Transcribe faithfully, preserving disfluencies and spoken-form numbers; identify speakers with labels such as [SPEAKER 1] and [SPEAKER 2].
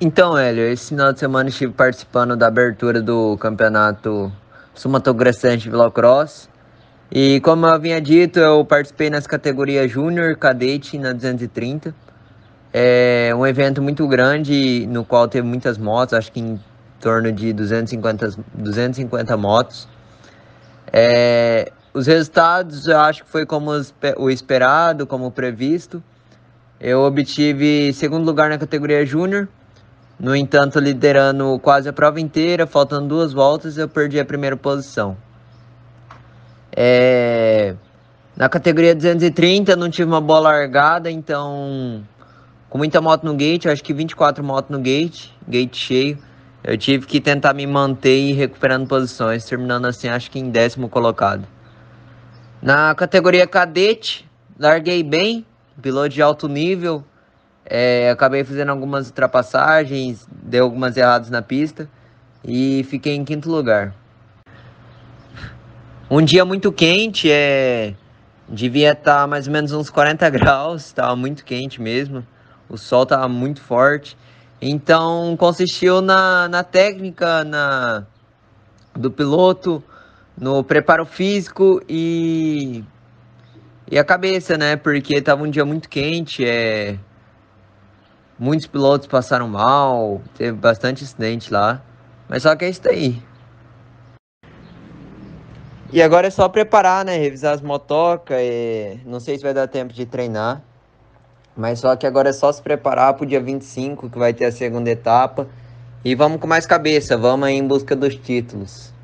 [SPEAKER 1] Então, Hélio, esse final de semana estive participando da abertura do campeonato Sul-Mato-Grossense de Velocross. E como eu havia dito, eu participei nas categorias Júnior, Cadete e na duzentos e trinta. É um evento muito grande, no qual teve muitas motos, acho que em torno de duzentas e cinquenta, duzentas e cinquenta motos. É, os resultados eu acho que foi como o esperado, como previsto. Eu obtive segundo lugar na categoria Júnior. No entanto, liderando quase a prova inteira, faltando duas voltas, eu perdi a primeira posição. É... Na categoria duzentos e trinta, não tive uma boa largada, então, com muita moto no gate, acho que vinte e quatro motos no gate, gate cheio, eu tive que tentar me manter e ir recuperando posições, terminando assim, acho que em décimo colocado. Na categoria cadete, larguei bem, piloto de alto nível. É, acabei fazendo algumas ultrapassagens, deu algumas erradas na pista e fiquei em quinto lugar. Um dia muito quente, é, devia estar mais ou menos uns quarenta graus, estava muito quente mesmo, o sol estava muito forte. Então consistiu na, na técnica na, do piloto, no preparo físico e, e a cabeça, né? Porque estava um dia muito quente, é, muitos pilotos passaram mal, teve bastante acidente lá. Mas só que é isso aí. E agora é só preparar, né? Revisar as motocas. E... Não sei se vai dar tempo de treinar. Mas só que agora é só se preparar pro dia vinte e cinco, que vai ter a segunda etapa. E vamos com mais cabeça, vamos aí em busca dos títulos.